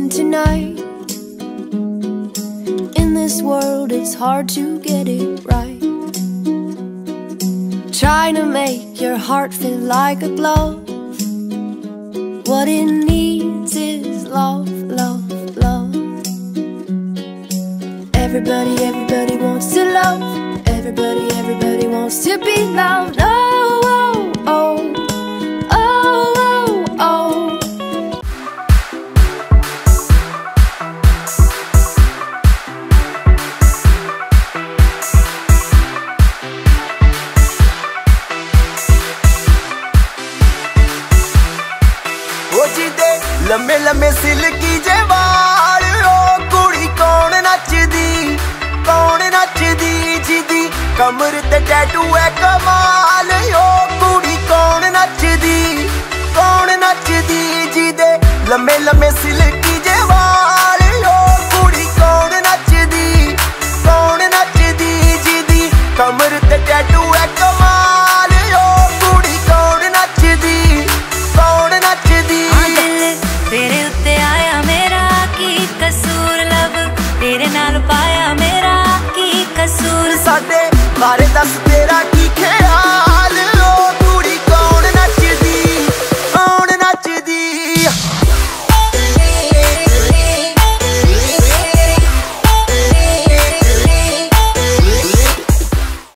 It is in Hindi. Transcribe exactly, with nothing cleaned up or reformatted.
in tonight. In this world it's hard to get it right. Trying to make your heart feel like a glove. What it needs is love, love, love. Everybody, everybody wants to love. Everybody, everybody wants to be loved. Oh, oh, oh, oh, oh, oh. लम्मे लम्मे सिल्की जे वाल, ओ कुड़ी कौन नचदी, कौन नचदी जिदी कमर ते टैटू है कमाल। ओ कुड़ी कौन नचदी, कौन नचदी जिदे लम्मे लम्मे सिल्की जे वाल, ओ कुड़ी कौन नचदी, कौन नचदी जिदी कमर ते टैटू है कमाल। ओ कुड़ी कौन नचदी, कौन नचदी। तेरे उत्ते आया मेरा की कसूर, लब तेरे नाल पाया मेरा की कसूर। साडे बारे दस तेरा की ख्याल।